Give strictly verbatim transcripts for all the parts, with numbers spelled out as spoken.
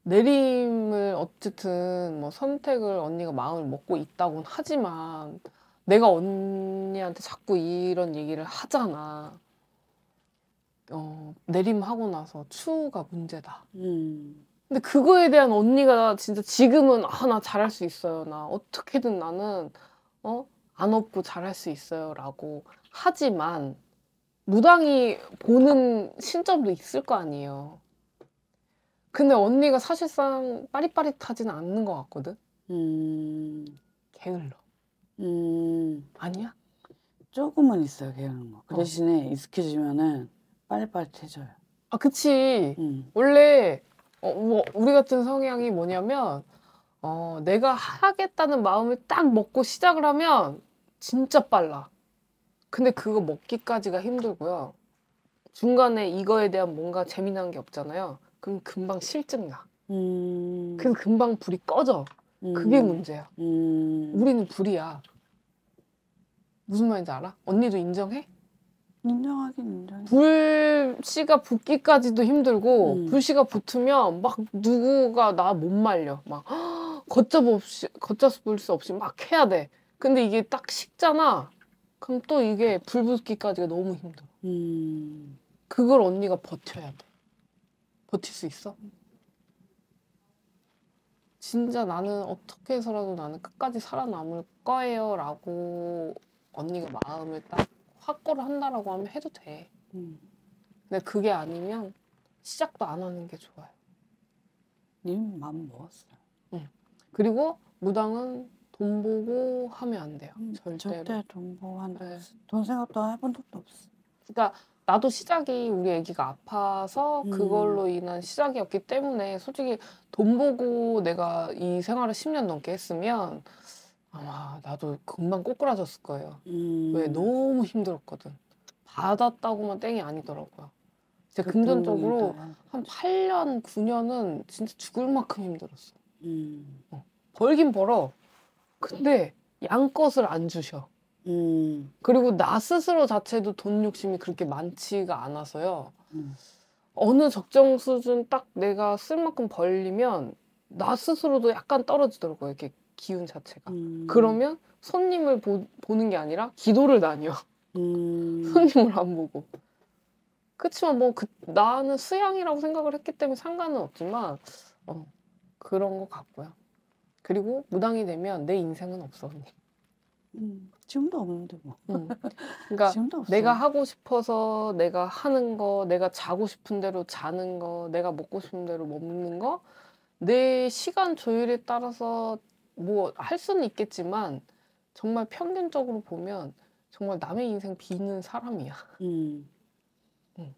내림을 어쨌든 뭐 선택을 언니가 마음을 먹고 있다고는 하지만 내가 언니한테 자꾸 이런 얘기를 하잖아. 어, 내림하고 나서 추후가 문제다. 음. 근데 그거에 대한 언니가 진짜 지금은 아, 나 잘할 수 있어요. 나 어떻게든 나는 어? 안 업고 잘할 수 있어요. 라고 하지만 무당이 보는 신점도 있을 거 아니에요. 근데 언니가 사실상 빠릿빠릿하지는 않는 것 같거든? 음. 게을러. 음. 아니야? 조금은 있어요, 게으른 거. 그 어. 대신에 익숙해지면은 빨리빨리해져요. 아, 그치. 음. 원래 어, 뭐 우리 같은 성향이 뭐냐면 어, 내가 하겠다는 마음을 딱 먹고 시작을 하면 진짜 빨라. 근데 그거 먹기까지가 힘들고요. 중간에 이거에 대한 뭔가 재미난 게 없잖아요. 그럼 금방 실증 나. 음. 그럼 금방 불이 꺼져. 그게 음. 문제야. 음. 우리는 불이야. 무슨 말인지 알아? 언니도 인정해? 인정하긴 인정해. 불씨가 붙기까지도 힘들고 음. 불씨가 붙으면 막 누구가 나 못 말려. 막 걷잡을 없이 걷잡을 수 없이 막 해야 돼. 근데 이게 딱 식잖아. 그럼 또 이게 불 붙기까지가 너무 힘들어. 음. 그걸 언니가 버텨야 돼. 버틸 수 있어? 진짜 나는 어떻게 해서라도 나는 끝까지 살아남을 거예요 라고 언니가 마음을 딱 확고를 한다라고 하면 해도 돼. 음. 근데 그게 아니면 시작도 안 하는 게 좋아요. 님 마음 먹었어요. 응. 그리고 무당은 돈 보고 하면 안 돼요. 음, 절대로. 절대 돈 보고 한다. 네. 돈 생각도 해본 적도 없어. 그러니까 나도 시작이 우리 애기가 아파서 음. 그걸로 인한 시작이었기 때문에 솔직히 돈 보고 내가 이 생활을 십 년 넘게 했으면 아마 나도 금방 꼬꾸라졌을 거예요. 음. 왜? 너무 힘들었거든. 받았다고만 땡이 아니더라고요. 진짜 그 금전적으로 돈이 한 팔 년, 구 년은 진짜 죽을 만큼 힘들었어. 음. 벌긴 벌어. 근데 양껏을 안 주셔. 음. 그리고 나 스스로 자체도 돈 욕심이 그렇게 많지가 않아서요. 음. 어느 적정 수준 딱 내가 쓸 만큼 벌리면 나 스스로도 약간 떨어지더라고요. 이렇게 기운 자체가. 음. 그러면 손님을 보, 보는 게 아니라 기도를 다녀. 음. 손님을 안 보고. 그치만 뭐 그, 나는 수양이라고 생각을 했기 때문에 상관은 없지만 어, 그런 것 같고요. 그리고 무당이 되면 내 인생은 없어. 언니. 음. 지금도 없는데 뭐. 응. 그러니까 지금도 없어. 내가 하고 싶어서 내가 하는 거, 내가 자고 싶은 대로 자는 거, 내가 먹고 싶은 대로 먹는 거, 내 시간 조율에 따라서 뭐 할 수는 있겠지만 정말 평균적으로 보면 정말 남의 인생 비는 사람이야. 음. 응.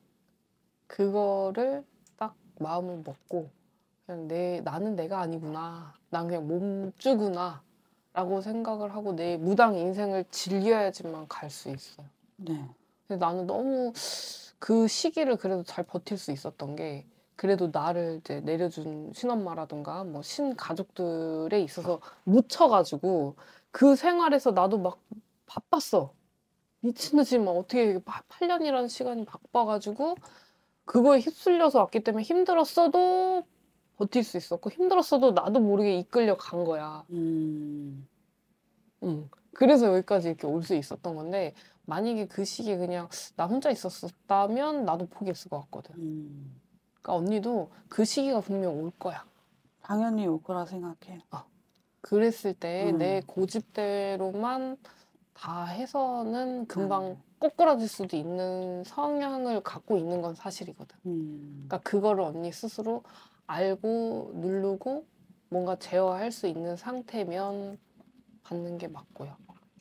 그거를 딱 마음을 먹고 그냥 내 나는 내가 아니구나. 난 그냥 몸주구나. 라고 생각을 하고 내 무당 인생을 즐겨야지만 갈 수 있어요. 네. 근데 나는 너무 그 시기를 그래도 잘 버틸 수 있었던 게 그래도 나를 이제 내려준 친엄마라든가 뭐 친가족들에 있어서 묻혀가지고 그 생활에서 나도 막 바빴어. 미친 듯이 막 어떻게 팔 년이라는 시간이 바빠가지고 그거에 휩쓸려서 왔기 때문에 힘들었어도 버틸 수 있었고 힘들었어도 나도 모르게 이끌려 간 거야. 음. 응. 그래서 여기까지 이렇게 올 수 있었던 건데 만약에 그 시기에 그냥 나 혼자 있었다면 나도 포기했을 것 같거든. 음. 그러니까 언니도 그 시기가 분명 올 거야. 당연히 올 거라 생각해. 어. 그랬을 때 내 음. 고집대로만 다 해서는 금방 음. 꼬꾸라질 수도 있는 성향을 갖고 있는 건 사실이거든. 음. 그러니까 그거를 언니 스스로 알고 누르고 뭔가 제어할 수 있는 상태면 받는 게 맞고요.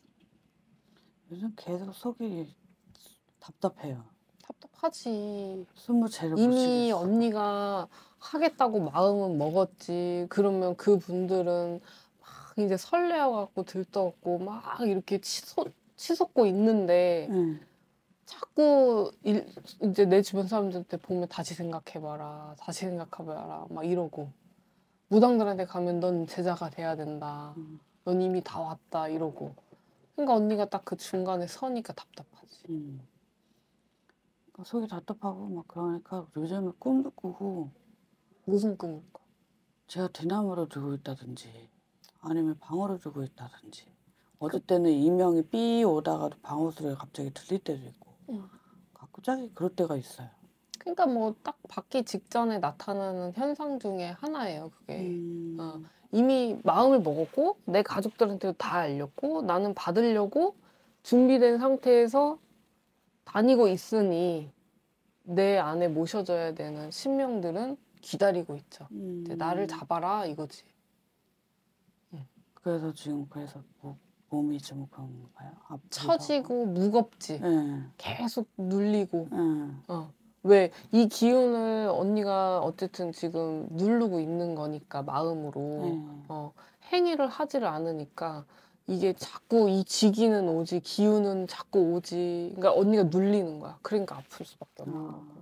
요즘 계속 속이 답답해요. 답답하지. 숨을 제대로 못 이미 쉬겠어. 언니가 하겠다고 마음은 먹었지. 그러면 그 분들은 막 이제 설레어갖고 들떠갖고 막 이렇게 치솟, 치솟고 있는데 응. 자꾸 일, 이제 내 주변 사람들한테 보면 다시 생각해봐라. 다시 생각해봐라. 막 이러고. 무당들한테 가면 넌 제자가 돼야 된다. 음. 넌 이미 다 왔다. 이러고. 그러니까 언니가 딱 그 중간에 서니까 답답하지. 음. 그러니까 속이 답답하고 막 그러니까 요즘에 꿈도 꾸고 무슨 꿈을 꿔? 제가 대나무로 두고 있다든지 아니면 방울을 두고 있다든지 그 어떨 때는 이명이 삐 오다가도 방울 소리가 갑자기 들릴 때도 있고 음. 갑자기 그럴 때가 있어요. 그러니까 뭐 딱 받기 직전에 나타나는 현상 중에 하나예요, 그게. 어, 음. 이미 마음을 먹었고 내 가족들한테도 다 알렸고 나는 받으려고 준비된 상태에서 다니고 있으니 내 안에 모셔져야 되는 신명들은 기다리고 있죠. 이제 나를 음. 잡아라 이거지. 그래서 지금 그래서 뭐 몸이 좀 그런가요? 아프기도 하고. 처지고 무겁지. 예. 계속 눌리고. 예. 어. 왜 이 기운을 언니가 어쨌든 지금 누르고 있는 거니까 마음으로 예. 어, 행위를 하지를 않으니까 이게 자꾸 이 지기는 오지 기운은 자꾸 오지. 그러니까 언니가 눌리는 거야. 그러니까 아플 수밖에 없는 아. 거고.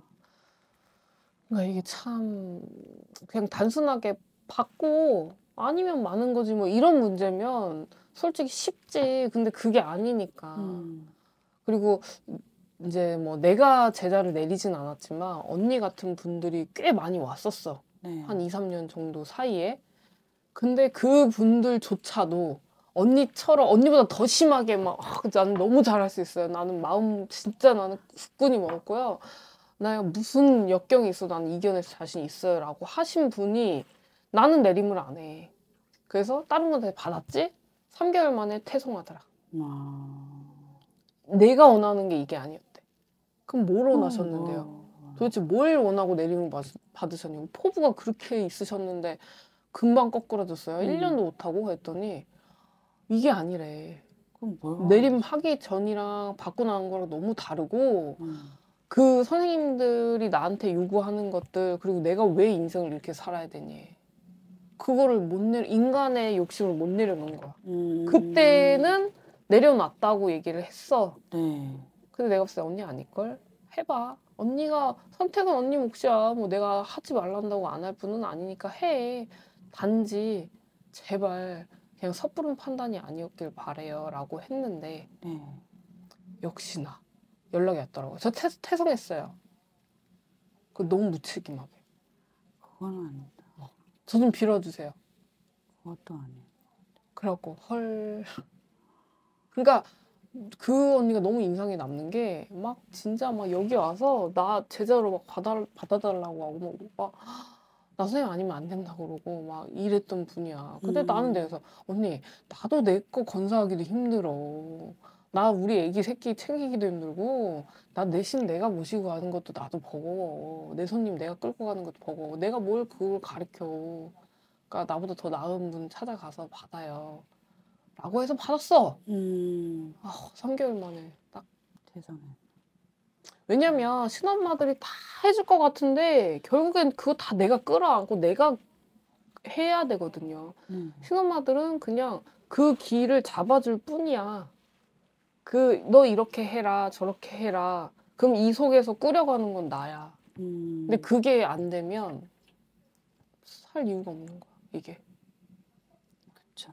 그러니까 이게 참 그냥 단순하게 받고 아니면 마는 거지 뭐 이런 문제면 솔직히 쉽지. 근데 그게 아니니까. 음. 그리고 이제 뭐 내가 제자를 내리진 않았지만 언니 같은 분들이 꽤 많이 왔었어. 네. 한 이, 삼 년 정도 사이에. 근데 그 분들조차도 언니처럼 언니보다 더 심하게 막 아, 나는 너무 잘할 수 있어요. 나는 마음 진짜 나는 굳건히 먹었고요. 나 무슨 역경이 있어 나는 이겨낼 자신 있어요 라고 하신 분이 나는 내림을 안 해. 그래서 다른 분한테 받았지? 삼 개월 만에 퇴송하더라. 아. 내가 원하는 게 이게 아니었대. 그럼 뭘 원하셨는데요? 뭐. 도대체 뭘 원하고 내림을 받, 받으셨냐고. 포부가 그렇게 있으셨는데 금방 거꾸라졌어요. 음. 일 년도 못하고 했더니 이게 아니래. 그럼 뭘 내림 원하셨어요? 하기 전이랑 받고 나온 거랑 너무 다르고 음. 그 선생님들이 나한테 요구하는 것들 그리고 내가 왜 인생을 이렇게 살아야 되니 그거를 못 내려 인간의 욕심을 못 내려놓은 거야. 음. 그때는 내려놨다고 얘기를 했어. 네. 근데 내가 봤을 때 언니 아닐걸? 해봐. 언니가 선택은 언니 몫이야. 뭐 내가 하지 말란다고 안 할 분은 아니니까 해. 단지 제발 그냥 섣부른 판단이 아니었길 바래요 라고 했는데 네. 역시나 연락이 왔더라고요. 저 퇴, 퇴성했어요. 그 너무 무책임하게. 그건 아니다. 저 좀 빌어주세요. 그것도 아니에요. 그래갖고 헐. 그러니까 그 언니가 너무 인상이 남는 게 막 진짜 막 여기 와서 나 제자로 막 받아, 받아달라고 하고 막 나 선생님 아니면 안 된다고 그러고 막 이랬던 분이야. 근데 음. 나는 내서 언니 나도 내 거 건사하기도 힘들어. 나 우리 애기 새끼 챙기기도 힘들고 나 대신 내가 모시고 가는 것도 나도 버거워. 내 손님 내가 끌고 가는 것도 버거워. 내가 뭘 그걸 가르쳐. 그러니까 나보다 더 나은 분 찾아가서 받아요. 라고 해서 받았어. 음. 아, 삼 개월 만에 딱. 세상에. 왜냐면 신엄마들이 다 해줄 것 같은데 결국엔 그거 다 내가 끌어안고 내가 해야 되거든요. 네. 신엄마들은 그냥 그 길을 잡아줄 뿐이야. 그 너 이렇게 해라 저렇게 해라. 그럼 이 속에서 꾸려가는 건 나야. 음. 근데 그게 안 되면 살 이유가 없는 거야 이게. 그쵸.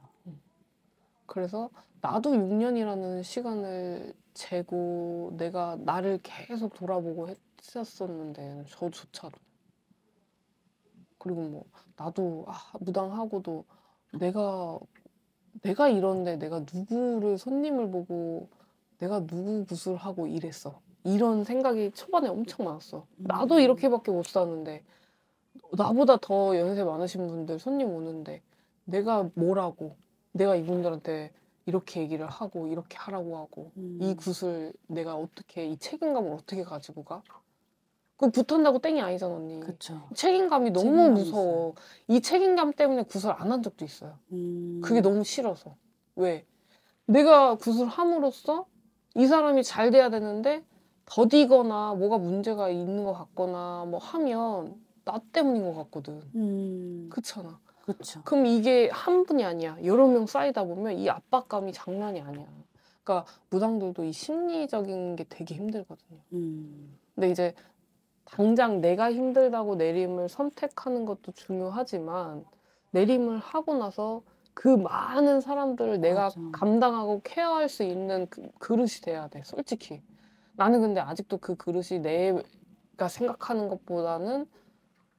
그래서 나도 육 년이라는 시간을 재고 내가 나를 계속 돌아보고 했었었는데 저조차도. 그리고 뭐 나도 아, 무당하고도 내가 내가 이런데 내가 누구를 손님을 보고 내가 누구 굿을 하고 이랬어. 이런 생각이 초반에 엄청 많았어. 나도 음. 이렇게밖에 못 사는데 나보다 더 연세 많으신 분들 손님 오는데 내가 뭐라고 내가 이분들한테 이렇게 얘기를 하고 이렇게 하라고 하고 음. 이 굿을 내가 어떻게 이 책임감을 어떻게 가지고 가? 그 굿한다고 땡이 아니잖아 언니. 그쵸. 책임감이 너무 책임감이 무서워. 이 책임감 때문에 굿을 안 한 적도 있어요. 음. 그게 너무 싫어서. 왜? 내가 굿을 함으로써 이 사람이 잘 돼야 되는데 더디거나 뭐가 문제가 있는 것 같거나 뭐 하면 나 때문인 것 같거든. 음. 그렇잖아. 그쵸. 그럼 이게 한 분이 아니야. 여러 명 쌓이다 보면 이 압박감이 장난이 아니야. 그러니까 무당들도 이 심리적인 게 되게 힘들거든요. 음. 근데 이제 당장 내가 힘들다고 내림을 선택하는 것도 중요하지만 내림을 하고 나서 그 많은 사람들을 내가 맞아. 감당하고 케어할 수 있는 그 그릇이 돼야 돼. 솔직히. 나는 근데 아직도 그 그릇이 내가 생각하는 것보다는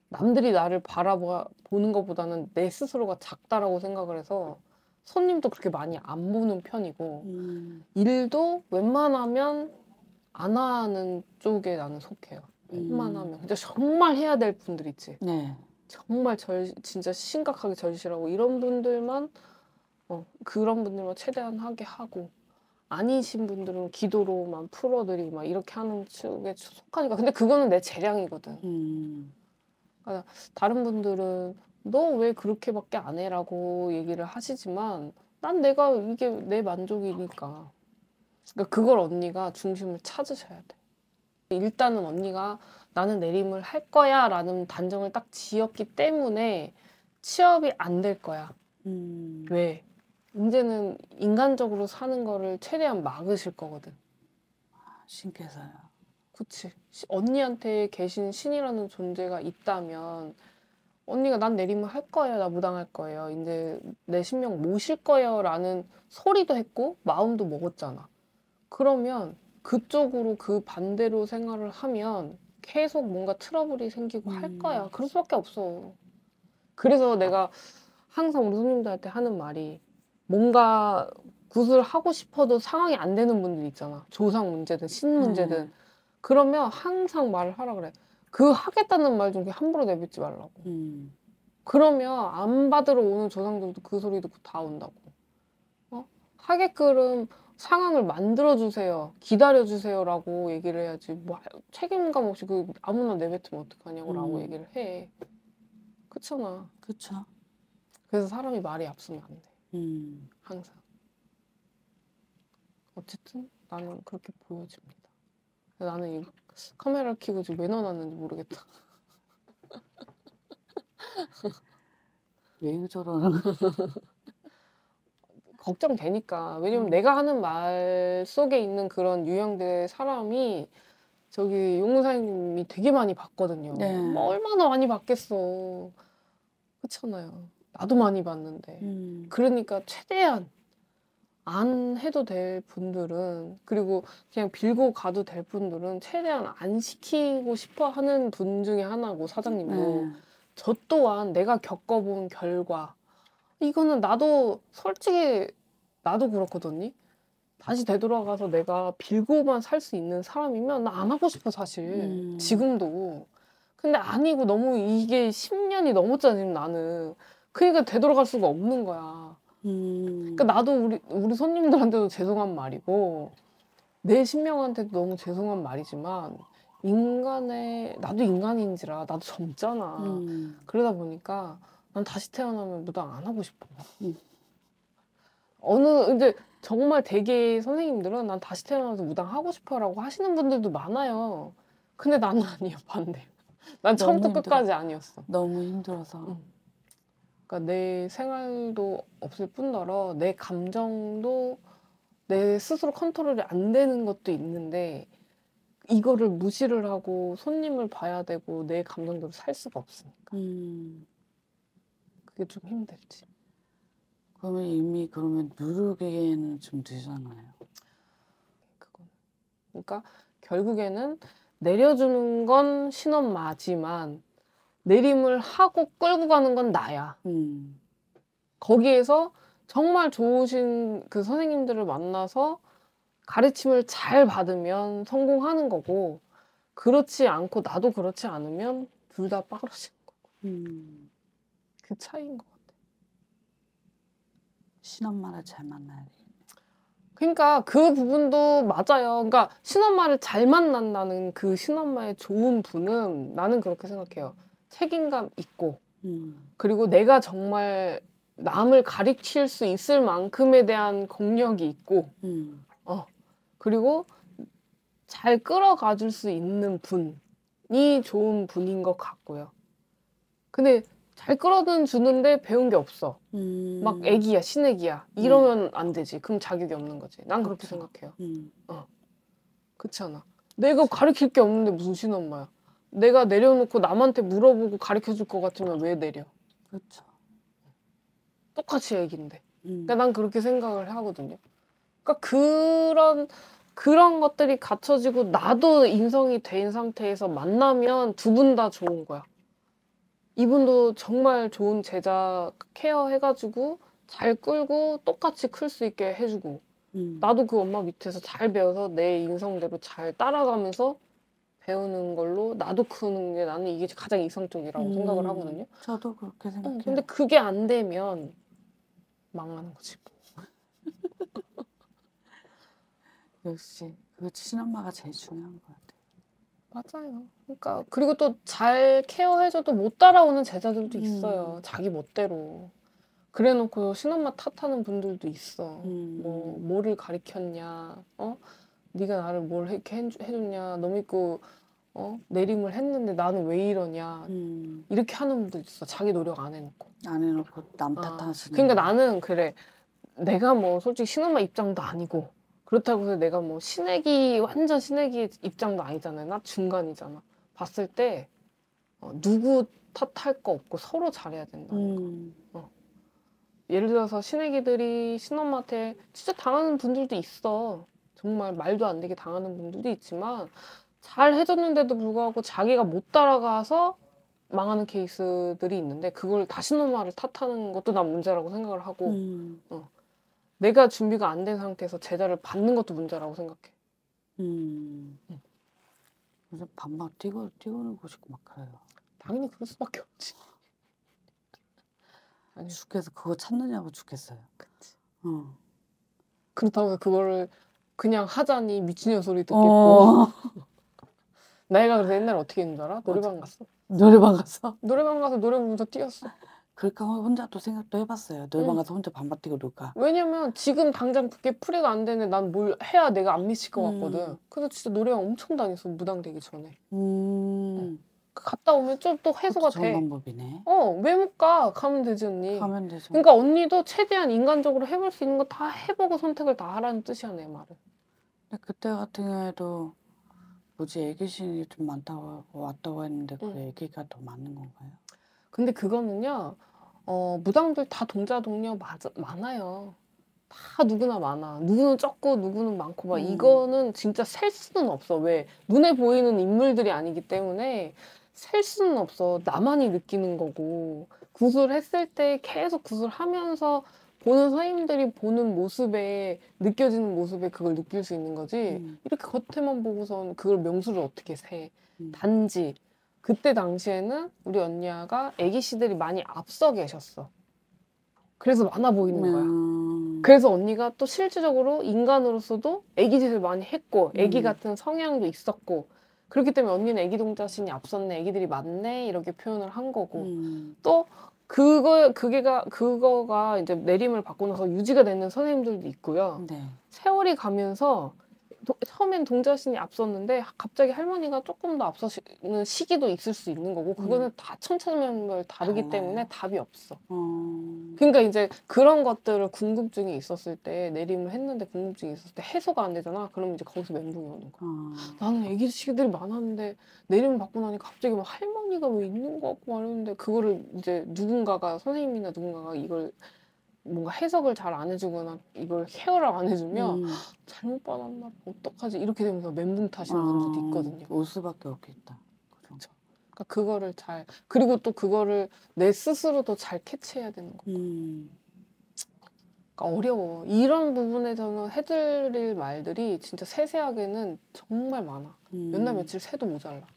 남들이 나를 바라보는 것보다는 내 스스로가 작다라고 생각을 해서 손님도 그렇게 많이 안 보는 편이고 음. 일도 웬만하면 안 하는 쪽에 나는 속해요. 웬만하면. 음. 근데 정말 해야 될 분들 있지. 네. 정말 절 진짜 심각하게 절실하고 이런 분들만 어 그런 분들만 최대한 하게 하고 아니신 분들은 기도로만 풀어드리고 막 이렇게 하는 쪽에 속하니까. 근데 그거는 내 재량이거든. 음. 그러니까 다른 분들은 "너 왜 그렇게밖에 안 해?"라고 얘기를 하시지만 난 내가 이게 내 만족이니까. 그러니까 그걸 언니가 중심을 찾으셔야 돼. 일단은 언니가 "나는 내림을 할 거야."라는 단정을 딱 지었기 때문에 취업이 안 될 거야. 음. 왜? 인제는 인간적으로 사는 거를 최대한 막으실 거거든. 신께서요. 그치. 시 언니한테 계신 신이라는 존재가 있다면 언니가 "난 내림을 할 거예요. 나 무당할 거예요. 인제 내 신명 모실 거예요."라는 소리도 했고 마음도 먹었잖아. 그러면 그쪽으로 그 반대로 생활을 하면 계속 뭔가 트러블이 생기고 할 거야. 음. 그럴 수밖에 없어. 그래서 내가 항상 우리 손님들한테 하는 말이 뭔가 굿을 하고 싶어도 상황이 안 되는 분들 있잖아. 조상 문제든 신 문제든. 네. 그러면 항상 말을 하라 그래. 그 하겠다는 말 좀 함부로 내뱉지 말라고. 음. 그러면 안 받으러 오는 조상들도 그 소리 듣고 다 온다고. 어? 하게끔 상황을 만들어 주세요. 기다려 주세요라고 얘기를 해야지. 뭐 책임감 없이 그 아무나 내뱉으면 어떡하냐고라고 음. 얘기를 해. 그렇잖아. 그쵸. 그래서 사람이 말이 앞서면 안 돼. 음. 항상. 어쨌든 나는 그렇게 보여집니다. 나는 이 카메라를 켜고 지금 왜 넣어놨는지 모르겠다. 왜 저러나. 걱정되니까. 왜냐면 음. 내가 하는 말 속에 있는 그런 유형들의 사람이 저기 용사님이 되게 많이 봤거든요. 네. 뭐 얼마나 많이 봤겠어. 그렇잖아요. 나도 많이 봤는데. 음. 그러니까 최대한 안 해도 될 분들은 그리고 그냥 빌고 가도 될 분들은 최대한 안 시키고 싶어 하는 분 중에 하나고 사장님도. 네. 저 또한 내가 겪어본 결과 이거는 나도 솔직히 나도 그렇거든요. 다시 되돌아가서 내가 빌고만 살 수 있는 사람이면 나 안 하고 싶어 사실. 음. 지금도. 근데 아니고 너무 이게 십 년이 넘었잖아 지금 나는. 그러니까 되돌아갈 수가 없는 거야. 음. 그러니까 나도 우리 우리 손님들한테도 죄송한 말이고 내 신명한테도 너무 죄송한 말이지만 인간의 나도 인간인지라 나도 젊잖아. 음. 그러다 보니까 난 다시 태어나면 무당 안 하고 싶어. 음. 어느 인제 정말 대개의 선생님들은 "난 다시 태어나서 무당 하고 싶어."라고 하시는 분들도 많아요. 근데 나는 아니야 반대로. 난 너무 처음부터 힘들어. 끝까지 아니었어. 너무 힘들어서. 응. 그러니까 내 생활도 없을 뿐더러 내 감정도 내 스스로 컨트롤이 안 되는 것도 있는데 이거를 무시를 하고 손님을 봐야 되고 내 감정대로 살 수가 없으니까. 음. 그게 좀 힘들지. 그러면 이미 그러면 누르기에는 좀 늦잖아요. 그거는. 그러니까 결국에는 내려주는 건 신엄마지만 내림을 하고 끌고 가는 건 나야. 음. 거기에서 정말 좋으신 그 선생님들을 만나서 가르침을 잘 받으면 성공하는 거고 그렇지 않고 나도 그렇지 않으면 둘 다 빠그러지는 거고. 음. 그 차이인 것 같아. 신엄마를 잘 만나야 돼. 그러니까 그 부분도 맞아요. 그러니까 신엄마를 잘 만난다는 그 신엄마의 좋은 분은 나는 그렇게 생각해요. 책임감 있고 음. 그리고 내가 정말 남을 가르칠 수 있을 만큼에 대한 경력이 있고 음. 어 그리고 잘 끌어가 줄 수 있는 분이 좋은 분인 것 같고요. 근데 잘 끌어는 주는데 배운 게 없어. 음. 막 애기야, 신애기야. 이러면 안 되지. 그럼 자격이 없는 거지. 난 그렇게 그쵸. 생각해요. 음. 어. 그렇지 않아. 내가 가르칠 게 없는데 무슨 신엄마야. 내가 내려놓고 남한테 물어보고 가르쳐 줄 것 같으면 왜 내려. 그렇죠. 똑같이 애기인데. 음. 그러니까 난 그렇게 생각을 하거든요. 그러니까 그런 그런 것들이 갖춰지고 나도 인성이 된 상태에서 만나면 두 분 다 좋은 거야. 이분도 정말 좋은 제자 케어해가지고 잘 끌고 똑같이 클 수 있게 해주고 음. 나도 그 엄마 밑에서 잘 배워서 내 인성대로 잘 따라가면서 배우는 걸로 나도 크는 게 나는 이게 가장 이상적이라고 생각을 음. 하거든요. 저도 그렇게 어, 생각해요. 근데 그게 안 되면 망하는 거지. 역시 그 친엄마가 제일 중요한 것 같아요. 맞아요. 그러니까 그리고 또 잘 케어해줘도 못 따라오는 제자들도 있어요. 음. 자기 멋대로. 그래놓고 신엄마 탓하는 분들도 있어. 음. 뭐 뭐를 가리켰냐, 어? 네가 나를 뭘 이렇게 해주- 해줬냐, 너 믿고 어? 내림을 했는데 나는 왜 이러냐, 음. 이렇게 하는 분도 있어. 자기 노력 안 해놓고. 안 해놓고 남 아, 탓하시는. 그러니까 나는 그래. 내가 뭐 솔직히 신엄마 입장도 아니고 그렇다고 해서 내가 뭐 신애기 완전 신애기 입장도 아니잖아요. 나 중간이잖아. 봤을 때 어, 누구 탓할 거 없고 서로 잘해야 된다는 거. 음. 어. 예를 들어서 신애기들이 신엄마한테 진짜 당하는 분들도 있어. 정말 말도 안 되게 당하는 분들도 있지만 잘 해줬는데도 불구하고 자기가 못 따라가서 망하는 케이스들이 있는데 그걸 다 신엄마를 탓하는 것도 난 문제라고 생각을 하고 음. 어. 내가 준비가 안 된 상태에서 제자를 받는 것도 문제라고 생각해. 음. 응. 그래서 반만 뛰고 뛰어놀고 싶고 막 그래요. 당연히 그럴 수밖에 없지. 아니, 죽겠어. 그거 찾느냐고 죽겠어요. 그치. 어. 그렇다고 해서 그거를 그냥 하자니 미친년 소리 듣겠고. 어. 나이가 그래서 옛날에 어떻게 했는 줄 알아? 노래방 어떡해. 갔어. 노래방 가서? 노래방 가서 노래 부르면서 뛰었어. 그러니까 혼자 또 생각도 해봤어요. 노래방 응. 가서 혼자 반반 뛰고 놀까. 왜냐면 지금 당장 그게 풀이가 안 되는데 난 뭘 해야 내가 안 미칠 것 같거든. 음. 그래서 진짜 노래방 엄청 다녔어. 무당 되기 전에. 음. 갔다 오면 좀 또 해소가 그것도 좋은 돼. 방법이네. 어, 왜 못 가? 가면 되지 언니. 가면 되죠. 그러니까 언니도 최대한 인간적으로 해볼 수 있는 거 다 해보고 선택을 다 하라는 뜻이야 내 말은. 근데 그때 같은 경우에도 뭐지 애기신이 좀 많다고 왔다고 했는데 그 응. 애기가 더 많은 건가요? 근데 그거는요. 어, 무당들 다 동자 동료 맞아, 많아요. 다 누구나 많아. 누구는 적고 누구는 많고 막 음. 이거는 진짜 셀 수는 없어. 왜? 눈에 보이는 인물들이 아니기 때문에 셀 수는 없어. 나만이 느끼는 거고. 구슬했을 때 계속 구슬하면서 보는 선생님들이 보는 모습에 느껴지는 모습에 그걸 느낄 수 있는 거지. 음. 이렇게 겉에만 보고선 그걸 명수를 어떻게 세. 음. 단지 그때 당시에는 우리 언니야가 애기 씨들이 많이 앞서 계셨어. 그래서 많아 보이는 거야. 음. 그래서 언니가 또 실질적으로 인간으로서도 애기 짓을 많이 했고 애기 음. 같은 성향도 있었고 그렇기 때문에 언니는 애기 동자신이 앞섰네, 애기들이 많네 이렇게 표현을 한 거고 음. 또 그거 그게가 그거가 이제 내림을 받고 나서 유지가 되는 선생님들도 있고요. 네. 세월이 가면서 도, 처음엔 동자신이 앞섰는데 갑자기 할머니가 조금 더 앞서는 시기도 있을 수 있는 거고 그거는 음. 다 천차만별 다르기 달라요. 때문에 답이 없어. 어. 그러니까 이제 그런 것들을 궁금증이 있었을 때 내림을 했는데 궁금증이 있었을 때 해소가 안 되잖아. 그러면 이제 거기서 멘붕이 오는 거야. 어. 나는 애기 시기들이 많았는데 내림을 받고 나니까 갑자기 막 할머니가 왜 있는 거 같고 말했는데 그거를 이제 누군가가 선생님이나 누군가가 이걸 뭔가 해석을 잘 안 해주거나 이걸 케어를 안 해주면 음. 잘못 받았나 어떡하지 이렇게 되면서 멘붕 타시는 분들도 있거든요. 올 수밖에 없겠다. 그렇죠. 그러니까 그거를 잘 그리고 또 그거를 내 스스로도 잘 캐치해야 되는 거. 음. 그러니까 어려워. 이런 부분에서는 해드릴 말들이 진짜 세세하게는 정말 많아. 음. 몇 날 며칠 새도 모자라.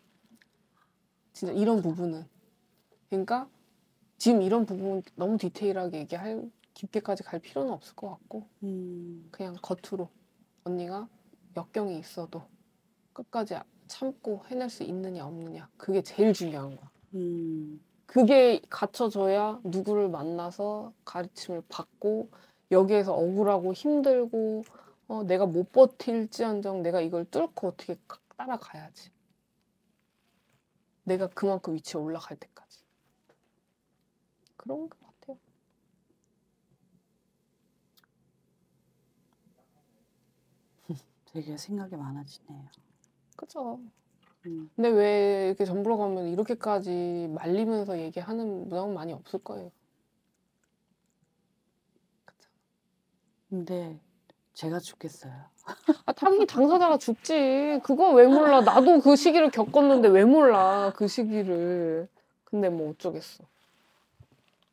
진짜 이런 부분은. 그러니까 지금 이런 부분 너무 디테일하게 얘기할 깊게까지 갈 필요는 없을 것 같고 음. 그냥 겉으로 언니가 역경이 있어도 끝까지 참고 해낼 수 있느냐 없느냐 그게 제일 중요한 거야. 음. 그게 갖춰져야 누구를 만나서 가르침을 받고 여기에서 억울하고 힘들고 어, 내가 못 버틸지언정 내가 이걸 뚫고 어떻게 따라가야지. 내가 그만큼 위치에 올라갈 때까지. 그런 것 같아요. 되게 생각이 많아지네요. 그죠. 음. 근데 왜 이렇게 전보러 가면 이렇게까지 말리면서 얘기하는 무당은 많이 없을 거예요. 그쵸. 근데 제가 죽겠어요. 아, 당연히 당사자가 죽지. 그거 왜 몰라. 나도 그 시기를 겪었는데 왜 몰라. 그 시기를. 근데 뭐 어쩌겠어.